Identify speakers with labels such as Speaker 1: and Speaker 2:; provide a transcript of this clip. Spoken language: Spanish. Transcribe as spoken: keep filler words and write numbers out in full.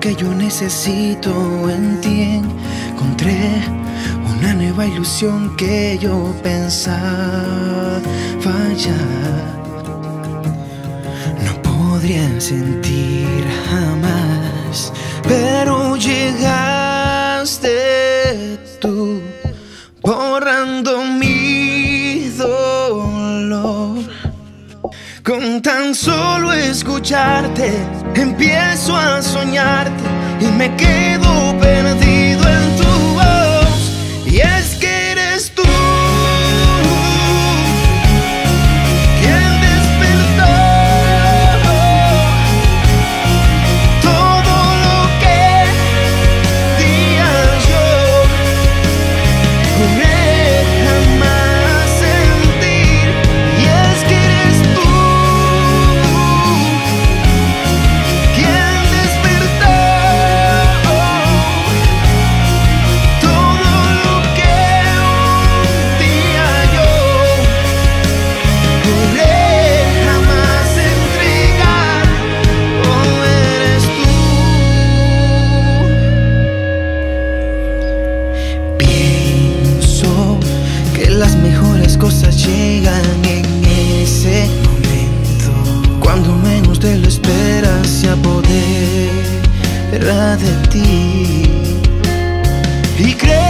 Speaker 1: que yo necesito en ti. Encontré una nueva ilusión que yo pensaba fallar. No podría sentir jamás, pero llegaste tú, borrando mi dolor. Con tan solo escucharte, empiezo a soñarte y me quedo perdido en tu voz. Y es que eres tú quien despertó todo lo que día yo juré jamás sentir. Y es que eres tú quien despertó todo lo que un día yo juré jamás entregar. Oh, eres tú. Pienso que las mejores cosas llegan en ese momento, cuando menos te lo esperas, se apodera de ti. Y creo